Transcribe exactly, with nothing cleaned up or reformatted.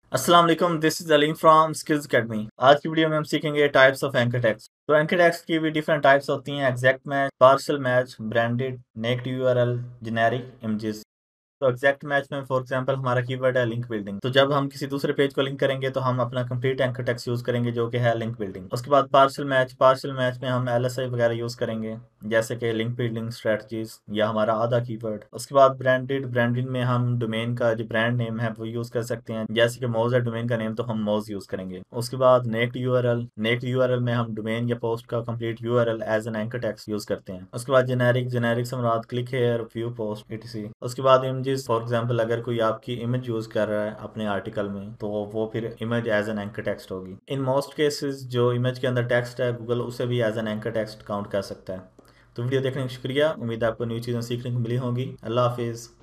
अस्सलाम वालेकुम, this is Aleem from skills academy. आज की वीडियो में हम सीखेंगे टाइप्स ऑफ एंकर टेक्स्ट। तो एंकर टेक्स्ट की भी डिफरेंट टाइप्स होती हैं। Exact match, partial match, branded, naked URL, generic images. तो एग्जैक्ट मैच में फॉर एग्जांपल हमारा कीवर्ड है लिंक बिल्डिंग। तो जब हम किसी दूसरे पेज को लिंक करेंगे तो हम अपना कंप्लीट एंकर टेक्स्ट यूज करेंगे जो कि है लिंक बिल्डिंग। उसके बाद पार्शियल मैच, पार्शियल मैच में हम एलएसआई वगैरह यूज करेंगे जैसे कि लिंक बिल्डिंग स्ट्रेटजीज या हमारा आधा कीवर्ड। उसके बाद ब्रांडेड, ब्रांडिंग में हम डोमेन का जो ब्रांड नेम है वो यूज कर सकते हैं, जैसे कि मोज है डोमेन का नेम तो हम मोज यूज करेंगे। उसके बाद नेक्ड यूआरएल, नेक्ड यूआरएल में हम डोमेन या पोस्ट का complete URL as an anchor text use करते हैं। उसके बाद जेनेरिक, जेनेरिक से मुराद click here, view post, etc. उसके बाद इमेजेस, फॉर एग्जांपल अगर कोई आपकी इमेज यूज कर रहा है अपने आर्टिकल में तो वो फिर image as an anchor text होगी। इन मोस्ट केसेस जो इमेज के अंदर टेक्स्ट है गूगल उसे भी as an anchor text count कर सकता है। तो वीडियो देखने का शुक्रिया। उम्मीद है आपको न्यू चीज़ें सीखने को मिली होंगी। अल्लाह हाफिज़।